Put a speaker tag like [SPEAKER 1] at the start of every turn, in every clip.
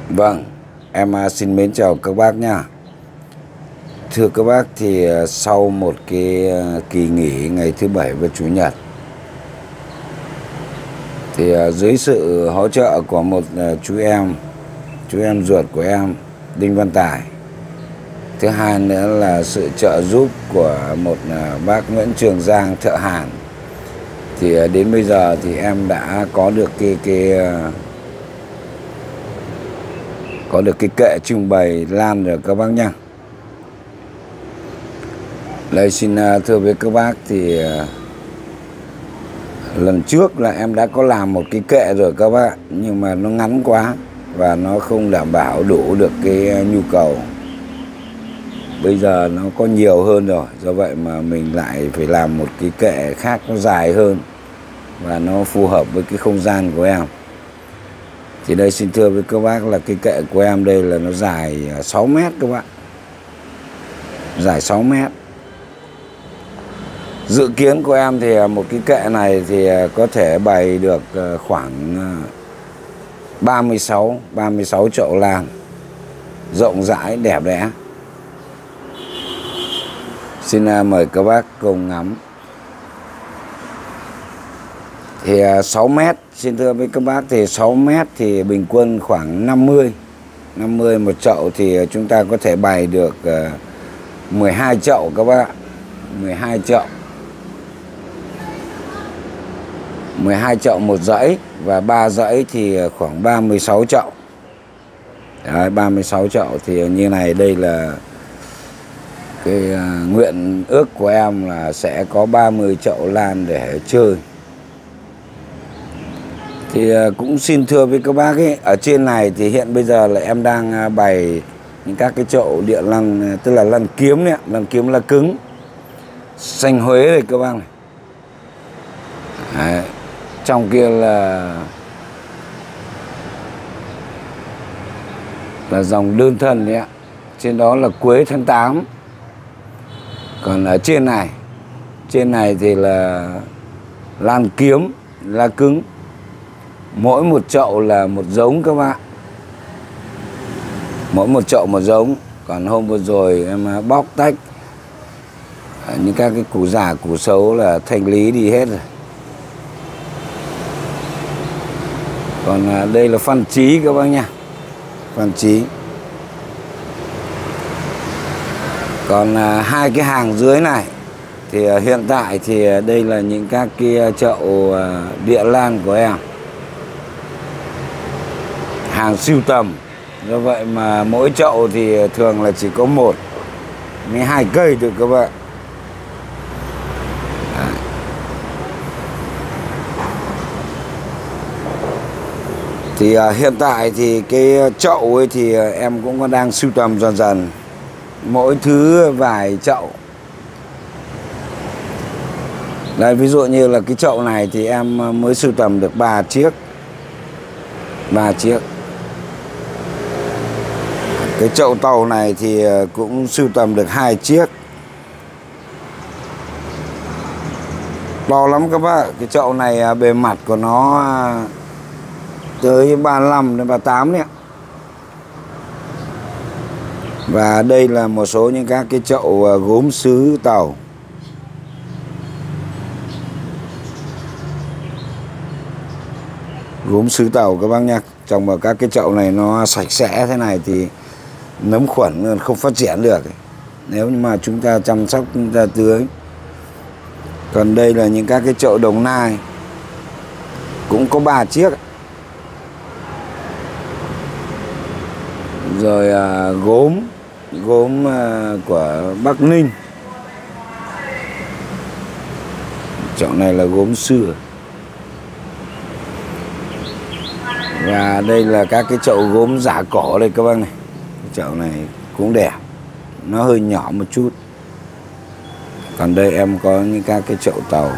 [SPEAKER 1] Vâng, em xin mến chào các bác nha. Thưa các bác, thì sau một cái kỳ nghỉ ngày thứ Bảy và Chủ nhật, thì dưới sự hỗ trợ của một chú em ruột của em, Đinh Văn Tài. Thứ hai nữa là sự trợ giúp của một bác Nguyễn Trường Giang, thợ hàn. Thì đến bây giờ thì em đã có được cái kệ trưng bày lan rồi các bác nhá. Đây xin thưa với các bác, thì lần trước là em đã có làm một cái kệ rồi các bác, nhưng mà nó ngắn quá và nó không đảm bảo đủ được cái nhu cầu. Bây giờ nó có nhiều hơn rồi, do vậy mà mình lại phải làm một cái kệ khác nó dài hơn và nó phù hợp với cái không gian của em. Thì đây xin thưa với các bác là cái kệ của em đây là nó dài 6 mét các bạn. Dài 6 mét. Dự kiến của em thì một cái kệ này thì có thể bày được khoảng 36 chậu lan, rộng rãi đẹp đẽ. Xin mời các bác cùng ngắm. Thì 6 mét, xin thưa với các bác, thì 6 mét thì bình quân khoảng 50 một chậu, thì chúng ta có thể bày được 12 chậu các bác. 12 chậu. 12 chậu một dãy, và 3 dãy thì khoảng 36 chậu. Đấy, 36 chậu thì như này, đây là cái nguyện ước của em là sẽ có 30 chậu lan để chơi. Thì cũng xin thưa với các bác ấy, ở trên này thì hiện bây giờ là em đang bày những các cái chậu địa lăng, tức là lăng kiếm đấy, lăng kiếm là cứng, xanh Huế này các bác này. Đấy. Trong kia là dòng đơn thân đấy ạ. Trên đó là quế tháng 8. Còn ở trên này thì là lan kiếm, lá cứng. Mỗi một chậu là một giống các bạn. Mỗi một chậu một giống. Còn hôm vừa rồi em bóc tách những các cái củ già, củ xấu là thanh lý đi hết rồi. Còn đây là Phan Trí các bác nha. Phan Trí. Còn hai cái hàng dưới này thì hiện tại thì đây là những các cái chậu địa lan của em, hàng sưu tầm. Do vậy mà mỗi chậu thì thường là chỉ có 1 đến 2 cây thôi các bạn. Thì hiện tại thì cái chậu ấy thì em cũng có đang sưu tầm dần dần, mỗi thứ vài chậu. Đây, ví dụ như là cái chậu này thì em mới sưu tầm được 3 chiếc. 3 chiếc. Cái chậu tàu này thì cũng sưu tầm được 2 chiếc. To lắm các bác. Cái chậu này bề mặt của nó tới 35 đến 38 đấy ạ. Và đây là một số những các cái chậu gốm sứ Tàu. Gốm sứ Tàu các bác nhá. Trồng vào các cái chậu này nó sạch sẽ thế này thì nấm khuẩn không phát triển được nếu như mà chúng ta chăm sóc, chúng ta tưới. Còn đây là những các cái chậu Đồng Nai, cũng có 3 chiếc. Rồi gốm của Bắc Ninh. Chậu này là gốm xưa. Và đây là các cái chậu gốm giả cổ đây các bác này. Cái chậu này cũng đẹp, nó hơi nhỏ một chút. Còn đây em có những các cái chậu Tàu.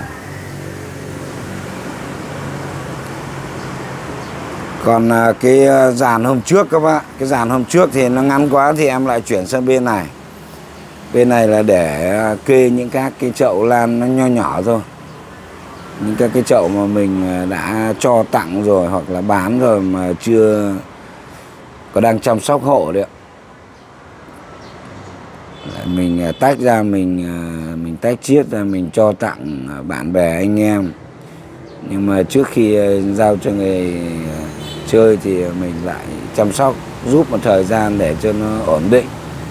[SPEAKER 1] Còn cái dàn hôm trước các bác, cái dàn hôm trước thì nó ngắn quá thì em lại chuyển sang bên này. Bên này là để kê những các cái chậu lan nó nho nhỏ thôi. Những các cái chậu mà mình đã cho tặng rồi hoặc là bán rồi mà chưa có đang chăm sóc hộ đấy ạ. Mình tách ra, mình tách chiết ra, mình cho tặng bạn bè anh em. Nhưng mà trước khi giao cho người chơi thì mình lại chăm sóc giúp một thời gian để cho nó ổn định.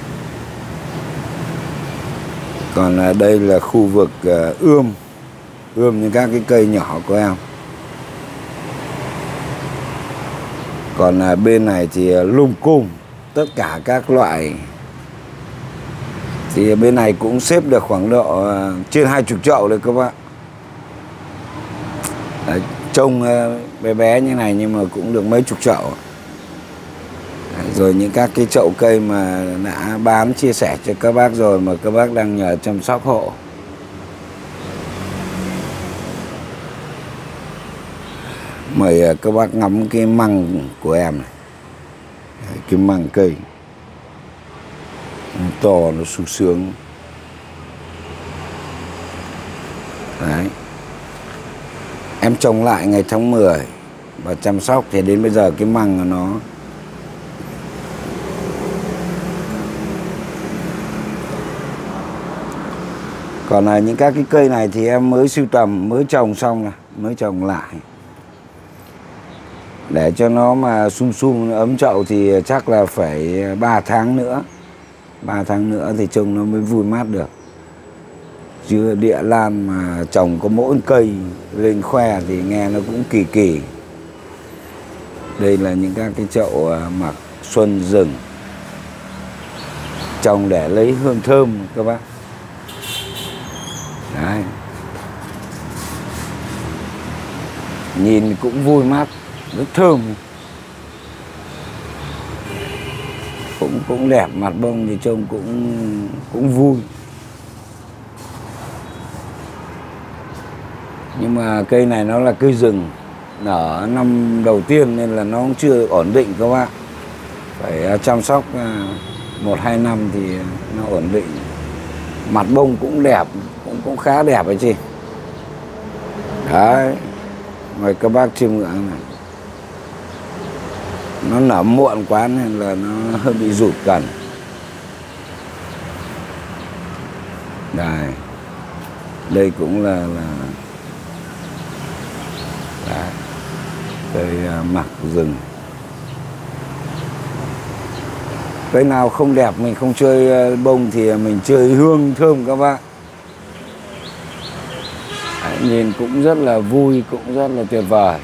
[SPEAKER 1] Còn đây là khu vực ươm những các cái cây nhỏ của em. Còn bên này thì lum cung tất cả các loại. Thì bên này cũng xếp được khoảng độ trên 20 chậu đấy các bạn. Đấy, trông bé bé như này nhưng mà cũng được mấy chục chậu. Đấy, rồi những các cái chậu cây mà đã bán chia sẻ cho các bác rồi mà các bác đang nhờ chăm sóc hộ. Mời các bác ngắm cái măng của em này. Đấy, cái măng cây nó to, nó sung sướng. Đấy, em trồng lại ngày tháng 10 và chăm sóc thì đến bây giờ cái măng của nó còn những các cái cây này thì em mới sưu tầm, mới trồng xong này, mới trồng lại để cho nó mà sum ấm chậu thì chắc là phải 3 tháng nữa. 3 tháng nữa thì trông nó mới vui mát được. Chứ địa lan mà trồng có mỗi cây lên khoe thì nghe nó cũng kỳ kỳ. Đây là những các cái chậu mặc xuân rừng, trồng để lấy hương thơm các bác. Đấy, nhìn cũng vui mát, rất thơm, cũng đẹp, mặt bông thì trông cũng vui. Nhưng mà cây này nó là cây rừng, nở năm đầu tiên nên là nó cũng chưa ổn định các bạn. Phải chăm sóc 1-2 năm thì nó ổn định. Mặt bông cũng đẹp, cũng khá đẹp ấy chị. Đấy, mời các bác chiêm ngưỡng này. Nó nở muộn quá nên là nó hơi bị rụt cành. Đây, đây cũng là đấy, cây mặc rừng. Cây nào không đẹp mình không chơi bông thì mình chơi hương thơm các bạn. Đấy, nhìn cũng rất là vui, cũng rất là tuyệt vời.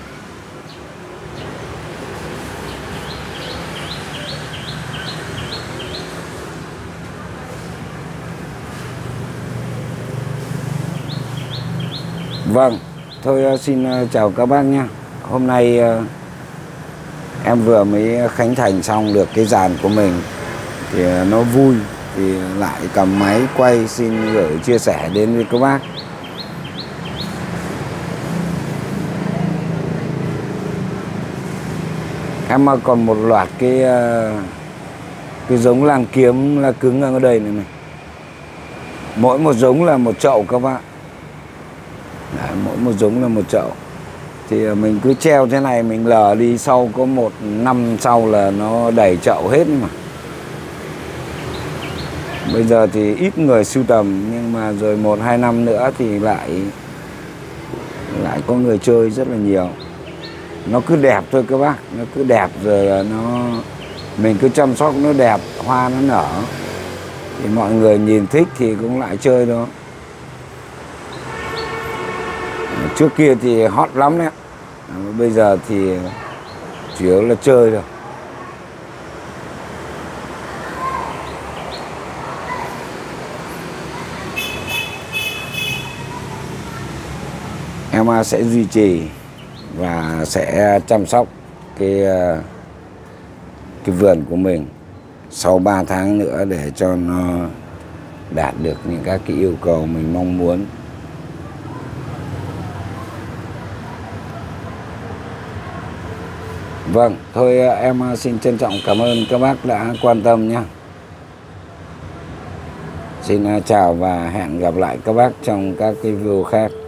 [SPEAKER 1] Vâng, thôi xin chào các bác nhé. Hôm nay em vừa mới khánh thành xong được cái dàn của mình thì nó vui thì lại cầm máy quay xin gửi chia sẻ đến với các bác. Em còn một loạt cái giống lan kiếm là cứng ở đây này. Mỗi một giống là một chậu các bạn. Đấy, mỗi một giống là một chậu. Thì mình cứ treo thế này, mình lờ đi, sau có 1 năm sau là nó đầy chậu hết mà. Bây giờ thì ít người sưu tầm, nhưng mà rồi 1-2 năm nữa thì lại có người chơi rất là nhiều. Nó cứ đẹp thôi các bác, nó cứ đẹp rồi là mình cứ chăm sóc nó đẹp, hoa nó nở thì mọi người nhìn thích thì cũng lại chơi đó. Trước kia thì hot lắm đấy, bây giờ thì chủ yếu là chơi thôi. Em sẽ duy trì và sẽ chăm sóc cái vườn của mình sau 3 tháng nữa để cho nó đạt được những các cái yêu cầu mình mong muốn. Vâng, thôi em xin trân trọng cảm ơn các bác đã quan tâm nhé. Xin chào và hẹn gặp lại các bác trong các cái video khác.